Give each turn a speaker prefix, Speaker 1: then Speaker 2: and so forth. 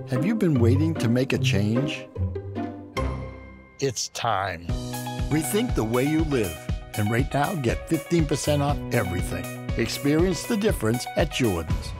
Speaker 1: Have you been waiting to make a change?
Speaker 2: It's time.
Speaker 1: Rethink the way you live. And right now, get 15% off everything. Experience the difference at Jordan's.